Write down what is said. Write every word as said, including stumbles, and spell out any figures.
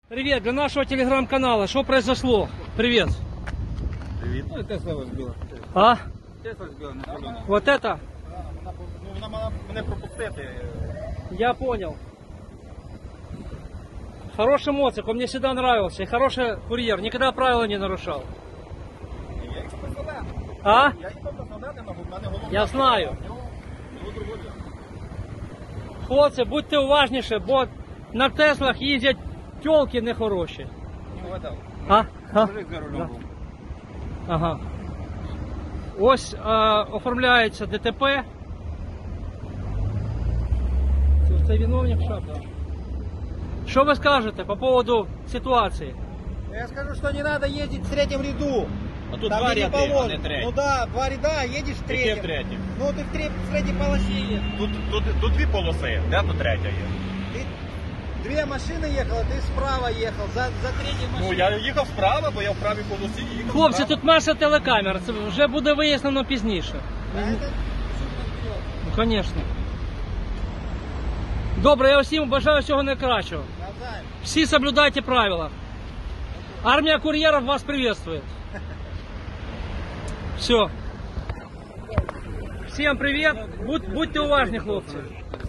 Привет, для нашего телеграм-канала. Что произошло? Привет. Привіт. Ну, Тесла вас збила. А? Тесла збила на зелену. Вот это? Ну, вона мала мене пропустити. Я понял. Хороший моцик, он мне всегда нравился. И хороший курьер, никогда правила не нарушал. Я їх посадив. А? Я їх посадив, але в мене голова. Я знаю. Хлопці, будьте уважніші, бо на Теслах їздять тёлки нехороші. Не вгадав. А? А? Мужик за рулем Да. був. Ага. Ось е, оформляється ДТП. Це, це виновник шапка. Що ви скажете по поводу ситуації? Я скажу, что не надо ездить в третьем ряду. А тут Там, два где не ряди, а положено. не третій. Ну да, два ряда, едешь в Яке третьем. в третій? Ну ты в, тре- в третьей полосе едешь. Тут, тут, тут дві полоси, де тут третя є? Ты две машины ехала, ты справа ехал, за, за третьей Ну, машиной. я їхав справа, бо я в правій полосі їхав. Хлопці, справа. тут маса телекамер, це вже буде вияснено пізніше. А это супер вперед. Ну, звісно. Добре, я всім бажаю всього найкращого. Навзаим. Всі соблюдайте правила. Армія кур'єрів вас приветствует. Все. Всім привіт. Будь, будьте уважні, хлопці.